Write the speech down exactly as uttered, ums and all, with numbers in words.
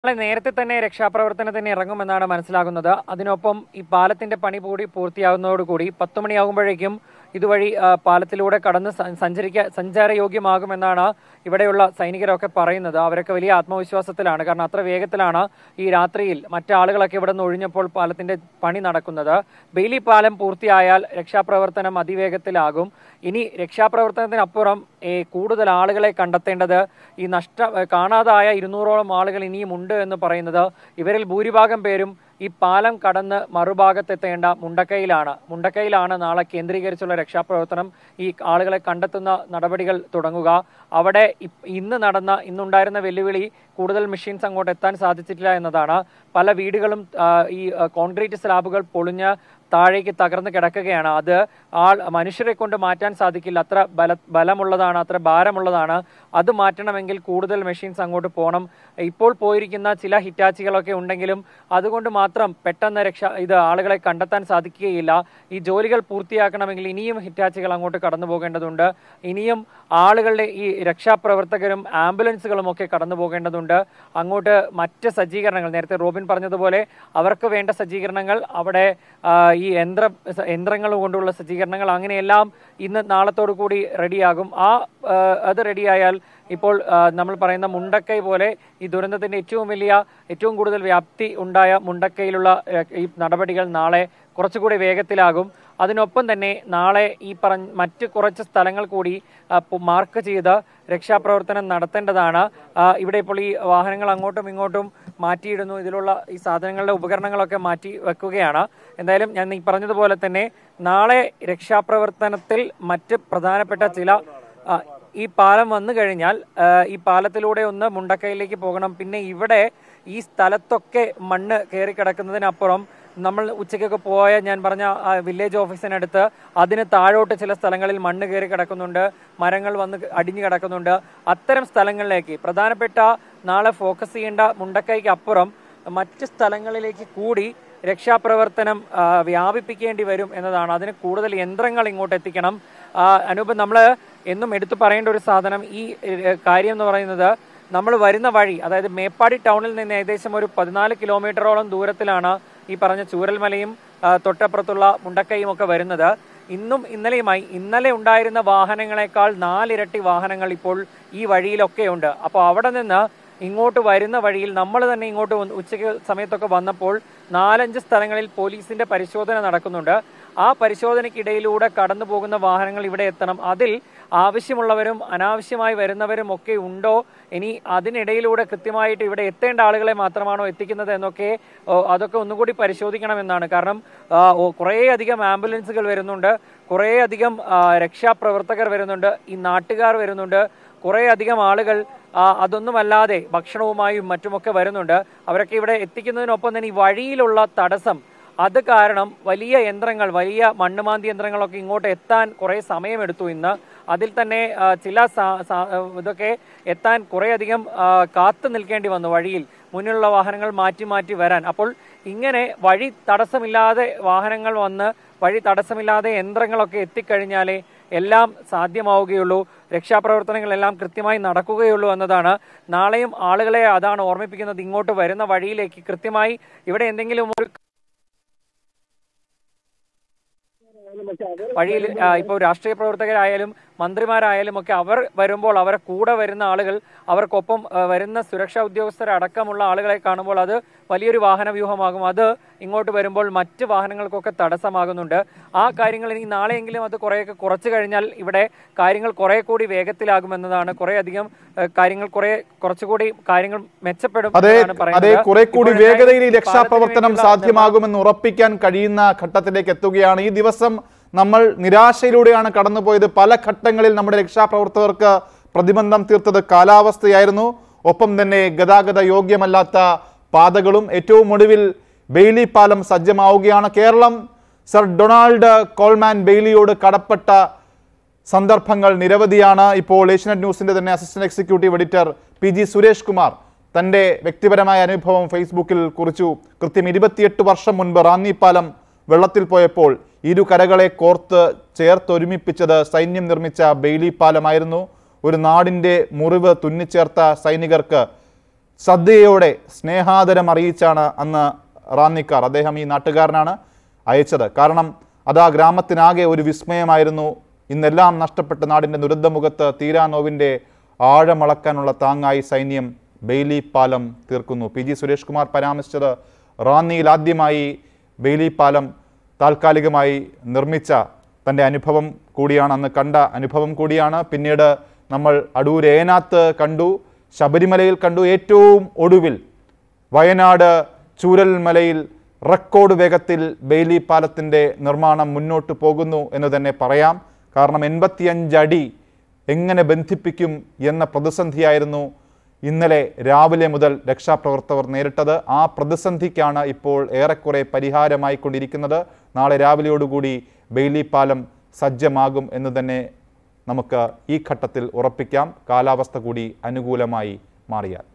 നേരത്തെ തന്നെ രക്ഷാപ്രവർത്തനത്തിന് ഇറങ്ങുമെന്നാണ് മനസ്സിലാകുന്നത്. അതിനൊപ്പം ഈ പാലത്തിന്റെ പണി കൂടി പൂർത്തിയാകുന്നതോടുകൂടി പത്ത് മണിയാകുമ്പോഴേക്കും ഇതുവഴി പാലത്തിലൂടെ കടന്ന് സഞ്ചരിക്കാൻ സഞ്ചാരയോഗ്യമാകുമെന്നാണ് ഇവിടെയുള്ള സൈനികരൊക്കെ പറയുന്നത്. അവരൊക്കെ വലിയ ആത്മവിശ്വാസത്തിലാണ്. കാരണം അത്ര വേഗത്തിലാണ് ഈ രാത്രിയിൽ മറ്റാളുകളൊക്കെ ഇവിടെ നിന്ന് ഒഴിഞ്ഞപ്പോൾ പാലത്തിന്റെ പണി നടക്കുന്നത്. ബെയിലി പാലം പൂർത്തിയായാൽ രക്ഷാപ്രവർത്തനം അതിവേഗത്തിലാകും. ഇനി രക്ഷാപ്രവർത്തനത്തിനപ്പുറം കൂടുതൽ ആളുകളെ കണ്ടെത്തേണ്ടത് ഈ നഷ്ട കാണാതായ ഇരുന്നൂറോളം ആളുകൾ ഇനിയും ഉണ്ട് എന്ന് പറയുന്നത്. ഇവരിൽ ഭൂരിഭാഗം പേരും ഈ പാലം കടന്ന് മറുഭാഗത്തെത്തേണ്ട മുണ്ടക്കയിലാണ്. മുണ്ടക്കയിലാണ് നാളെ കേന്ദ്രീകരിച്ചുള്ള രക്ഷാപ്രവർത്തനം, ഈ ആളുകളെ കണ്ടെത്തുന്ന നടപടികൾ തുടങ്ങുക. അവിടെ ഇന്ന് നടന്ന ഇന്നുണ്ടായിരുന്ന വെല്ലുവിളി കൂടുതൽ മെഷീൻസ് അങ്ങോട്ട് എത്താൻ സാധിച്ചിട്ടില്ല എന്നതാണ്. പല വീടുകളും ഈ കോൺക്രീറ്റ് സ്ലാബുകൾ പൊളിഞ്ഞ് താഴേക്ക് തകർന്ന് കിടക്കുകയാണ്. അത് ആൾ മനുഷ്യരെ കൊണ്ട് മാറ്റാൻ സാധിക്കില്ല. അത്ര ബല ബലമുള്ളതാണ്, അത്ര ഭാരമുള്ളതാണ്. അത് മാറ്റണമെങ്കിൽ കൂടുതൽ മെഷീൻസ് അങ്ങോട്ട് പോകണം. ഇപ്പോൾ പോയിരിക്കുന്ന ചില ഹിറ്റാച്ചികളൊക്കെ ഉണ്ടെങ്കിലും അതുകൊണ്ട് മാത്രം പെട്ടെന്ന് രക്ഷ ഇത് ആളുകളെ കണ്ടെത്താൻ സാധിക്കുകയില്ല. ഈ ജോലികൾ പൂർത്തിയാക്കണമെങ്കിൽ ഇനിയും ഹിറ്റാച്ചികൾ അങ്ങോട്ട് കടന്നു പോകേണ്ടതുണ്ട്. ഇനിയും ആളുകളുടെ ഈ രക്ഷാപ്രവർത്തകരും ആംബുലൻസുകളും ഒക്കെ കടന്നു പോകേണ്ടതുണ്ട്. അങ്ങോട്ട് മറ്റ് സജ്ജീകരണങ്ങൾ, നേരത്തെ റോബിൻ പറഞ്ഞതുപോലെ അവർക്ക് വേണ്ട സജ്ജീകരണങ്ങൾ അവിടെ ഈ യന്ത്ര യന്ത്രങ്ങൾ കൊണ്ടുള്ള സജ്ജീകരണങ്ങൾ അങ്ങനെയെല്ലാം ഇന്ന് നാളത്തോടു കൂടി റെഡിയാകും. ആ അത് റെഡിയായാൽ ഇപ്പോൾ നമ്മൾ പറയുന്ന മുണ്ടക്കൈ പോലെ ഈ ദുരന്തത്തിന്റെ ഏറ്റവും വലിയ ഏറ്റവും കൂടുതൽ വ്യാപ്തി ഉണ്ടായ മുണ്ടക്കൈയിലുള്ള ഈ നടപടികൾ നാളെ കുറച്ചുകൂടി വേഗത്തിലാകും. അതിനൊപ്പം തന്നെ നാളെ ഈ പറഞ്ഞ മറ്റ് കുറച്ച് സ്ഥലങ്ങൾ കൂടി മാർക്ക് ചെയ്ത് രക്ഷാപ്രവർത്തനം നടത്തേണ്ടതാണ്. ഇവിടെ ഇപ്പോൾ ഈ വാഹനങ്ങൾ അങ്ങോട്ടും ഇങ്ങോട്ടും മാറ്റിയിടുന്നു. ഇതിലുള്ള ഈ സാധനങ്ങളുടെ ഉപകരണങ്ങളൊക്കെ മാറ്റി വെക്കുകയാണ്. എന്തായാലും ഞാൻ ഈ പറഞ്ഞതുപോലെ തന്നെ നാളെ രക്ഷാപ്രവർത്തനത്തിൽ മറ്റ് പ്രധാനപ്പെട്ട ചില ഈ പാലം വന്നു കഴിഞ്ഞാൽ ഈ പാലത്തിലൂടെ ഒന്ന് മുണ്ടക്കയിലേക്ക് പോകണം. പിന്നെ ഇവിടെ ഈ സ്ഥലത്തൊക്കെ മണ്ണ് കയറി കിടക്കുന്നതിനപ്പുറം നമ്മൾ ഉച്ചയ്ക്കൊക്കെ പോയ ഞാൻ പറഞ്ഞ വില്ലേജ് ഓഫീസിനടുത്ത് അതിന് താഴോട്ട് ചില സ്ഥലങ്ങളിൽ മണ്ണ് കയറി കിടക്കുന്നുണ്ട്, മരങ്ങൾ വന്ന് അടിഞ്ഞു കിടക്കുന്നുണ്ട്. അത്തരം സ്ഥലങ്ങളിലേക്ക് പ്രധാനപ്പെട്ട നാളെ ഫോക്കസ് ചെയ്യേണ്ട മുണ്ടക്കൈക്ക് അപ്പുറം മറ്റ് സ്ഥലങ്ങളിലേക്ക് കൂടി രക്ഷാപ്രവർത്തനം വ്യാപിപ്പിക്കേണ്ടി വരും എന്നതാണ്. അതിന് കൂടുതൽ യന്ത്രങ്ങൾ ഇങ്ങോട്ട് എത്തിക്കണം. അനൂപ്, നമ്മൾ എന്നും എടുത്തു പറയേണ്ട ഒരു സാധനം ഈ കാര്യം എന്ന് പറയുന്നത്, നമ്മൾ വരുന്ന വഴി, അതായത് മേപ്പാടി ടൗണിൽ നിന്ന് ഏകദേശം ഒരു പതിനാല് കിലോമീറ്ററോളം ദൂരത്തിലാണ് ഈ പറഞ്ഞ ചൂരൽമലയും തൊട്ടപ്പുറത്തുള്ള മുണ്ടക്കൈയും ഒക്കെ വരുന്നത്. ഇന്നും ഇന്നലെയുമായി ഇന്നലെ ഉണ്ടായിരുന്ന വാഹനങ്ങളെക്കാൾ നാലിരട്ടി വാഹനങ്ങൾ ഇപ്പോൾ ഈ വഴിയിലൊക്കെ ഉണ്ട്. അപ്പോൾ അവിടെ നിന്ന് ഇങ്ങോട്ട് വരുന്ന വഴിയിൽ നമ്മൾ തന്നെ ഇങ്ങോട്ട് ഉച്ചയ്ക്ക് സമയത്തൊക്കെ വന്നപ്പോൾ നാലഞ്ച് സ്ഥലങ്ങളിൽ പോലീസിന്റെ പരിശോധന നടക്കുന്നുണ്ട്. ആ പരിശോധനയ്ക്കിടയിലൂടെ കടന്നു പോകുന്ന വാഹനങ്ങൾ ഇവിടെ എത്തണം. അതിൽ ആവശ്യമുള്ളവരും അനാവശ്യമായി വരുന്നവരും ഒക്കെ ഉണ്ടോ, ഇനി അതിനിടയിലൂടെ കൃത്യമായിട്ട് ഇവിടെ എത്തേണ്ട ആളുകളെ മാത്രമാണോ എത്തിക്കുന്നത് എന്നൊക്കെ അതൊക്കെ ഒന്നുകൂടി പരിശോധിക്കണമെന്നാണ്. കാരണം കുറേയധികം ആംബുലൻസുകൾ വരുന്നുണ്ട്, കുറേയധികം രക്ഷാപ്രവർത്തകർ വരുന്നുണ്ട്, ഈ നാട്ടുകാർ വരുന്നുണ്ട്, കുറേ അധികം ആളുകൾ അതൊന്നുമല്ലാതെ ഭക്ഷണവുമായും മറ്റുമൊക്കെ വരുന്നുണ്ട്. അവരൊക്കെ ഇവിടെ എത്തിക്കുന്നതിനൊപ്പം തന്നെ ഈ വഴിയിലുള്ള തടസ്സം, അത് കാരണം വലിയ യന്ത്രങ്ങൾ, വലിയ മണ്ണുമാന്തി യന്ത്രങ്ങളൊക്കെ ഇങ്ങോട്ട് എത്താൻ കുറേ സമയമെടുത്തു ഇന്ന്. അതിൽ തന്നെ ചില ഇതൊക്കെ എത്താൻ കുറേയധികം കാത്തു നിൽക്കേണ്ടി വന്നു വഴിയിൽ, മുന്നിലുള്ള വാഹനങ്ങൾ മാറ്റി മാറ്റി വരാൻ. അപ്പോൾ ഇങ്ങനെ വഴി തടസ്സമില്ലാതെ വാഹനങ്ങൾ വന്ന് വഴി തടസ്സമില്ലാതെ യന്ത്രങ്ങളൊക്കെ എത്തിക്കഴിഞ്ഞാലേ എല്ലാം സാധ്യമാവുകയുള്ളൂ, രക്ഷാപ്രവർത്തനങ്ങളെല്ലാം കൃത്യമായി നടക്കുകയുള്ളൂ എന്നതാണ്. നാളെയും ആളുകളെ അതാണ് ഓർമ്മിപ്പിക്കുന്നത്. ഇങ്ങോട്ട് വരുന്ന വഴിയിലേക്ക് കൃത്യമായി ഇവിടെ എന്തെങ്കിലും ഒരു വഴിയിൽ ഇപ്പോൾ രാഷ്ട്രീയ പ്രവർത്തകരായാലും മന്ത്രിമാരായാലും ഒക്കെ അവർ വരുമ്പോൾ അവരെ കൂടെ വരുന്ന ആളുകൾ, അവർക്കൊപ്പം വരുന്ന സുരക്ഷാ ഉദ്യോഗസ്ഥരടക്കമുള്ള ആളുകളെ കാണുമ്പോൾ അത് വലിയൊരു വാഹന വ്യൂഹമാകും. അത് ഇങ്ങോട്ട് വരുമ്പോൾ മറ്റ് വാഹനങ്ങൾക്കൊക്കെ തടസ്സമാകുന്നുണ്ട്. ആ കാര്യങ്ങൾ ഇനി നാളെയെങ്കിലും അത് കുറേയൊക്കെ കുറച്ചു കഴിഞ്ഞാൽ ഇവിടെ കാര്യങ്ങൾ കുറെ കൂടി വേഗത്തിലാകുമെന്നതാണ്. കുറെ അധികം കാര്യങ്ങൾ കുറെ കുറച്ചുകൂടി കാര്യങ്ങൾ മെച്ചപ്പെടും. അതെ, കുറെ കൂടി വേഗതയിൽ രക്ഷാപ്രവർത്തനം സാധ്യമാകുമെന്ന് ഉറപ്പിക്കാൻ കഴിയുന്ന ഘട്ടത്തിലേക്ക് എത്തുകയാണ്. ഈ ദിവസം നമ്മൾ നിരാശയിലൂടെയാണ് കടന്നുപോയത്. പല ഘട്ടങ്ങളിൽ നമ്മുടെ രക്ഷാപ്രവർത്തകർക്ക് പ്രതിബന്ധം തീർത്തത് കാലാവസ്ഥയായിരുന്നു. ഒപ്പം തന്നെ ഗതാഗത യോഗ്യമല്ലാത്ത പാതകളും. ഏറ്റവും ഒടുവിൽ ബെയിലി പാലം സജ്ജമാവുകയാണ്. കേരളം സർ ഡൊണാൾഡ് കോൾമാൻ ബെയിലിയോട് കടപ്പെട്ട സന്ദർഭങ്ങൾ നിരവധിയാണ്. ഇപ്പോൾ ഏഷ്യനെറ്റ് ന്യൂസിന്റെ തന്നെ assistant executive editor P G Suresh Kumar തന്റെ വ്യക്തിപരമായ അനുഭവം ഫേസ്ബുക്കിൽ കുറിച്ചു. കൃത്യം ഇരുപത്തിയെട്ട് വർഷം മുൻപ് റാന്നി പാലം വെള്ളത്തിൽ പോയപ്പോൾ ഇരു കരകളെ കോർത്ത് ചേർത്തൊരുമിപ്പിച്ചത് സൈന്യം നിർമ്മിച്ച ബെയിലി പാലമായിരുന്നു. ഒരു നാടിൻ്റെ മുറിവ് തുന്നിച്ചേർത്ത സൈനികർക്ക് ശ്രദ്ധയോടെ സ്നേഹാദരം അറിയിച്ചാണ് അന്ന് റാന്നിക്കാർ, അദ്ദേഹം ഈ നാട്ടുകാരനാണ്, അയച്ചത്. കാരണം അത് ആ ഗ്രാമത്തിനാകെ ഒരു വിസ്മയമായിരുന്നു. ഇന്നെല്ലാം നഷ്ടപ്പെട്ട നാടിൻ്റെ ദുരന്തമുഖത്ത് തീരാനോവിൻ്റെ ആഴമളക്കാനുള്ള താങ്ങായി സൈന്യം ബെയിലി പാലം തീർക്കുന്നു. പി ജി സുരേഷ് കുമാർ പരാമർശിച്ചത് റാന്നിയിൽ ആദ്യമായി ബെയിലി പാലം താൽക്കാലികമായി നിർമ്മിച്ച തൻ്റെ അനുഭവം കൂടിയാണ്, അന്ന് കണ്ട അനുഭവം കൂടിയാണ്. പിന്നീട് നമ്മൾ അടൂർ ഏനാത്ത് കണ്ടു, ശബരിമലയിൽ കണ്ടു, ഏറ്റവും ഒടുവിൽ വയനാട് ചൂരൽമലയിൽ റെക്കോർഡ് വേഗത്തിൽ ബെയിലി പാലത്തിൻ്റെ നിർമ്മാണം മുന്നോട്ട് പോകുന്നു എന്ന് തന്നെ പറയാം. കാരണം എൺപത്തിയഞ്ചടി എങ്ങനെ ബന്ധിപ്പിക്കും എന്ന പ്രതിസന്ധിയായിരുന്നു ഇന്നലെ രാവിലെ മുതൽ രക്ഷാപ്രവർത്തകർ നേരിട്ടത്. ആ പ്രതിസന്ധിക്കാണ് ഇപ്പോൾ ഏറെക്കുറെ പരിഹാരമായിക്കൊണ്ടിരിക്കുന്നത്. നാളെ രാവിലെയോടുകൂടി ബെയിലി പാലം സജ്ജമാകും എന്ന് തന്നെ നമുക്ക് ഈ ഘട്ടത്തിൽ ഉറപ്പിക്കാം, കാലാവസ്ഥ കൂടി അനുകൂലമായി മാറിയാൽ.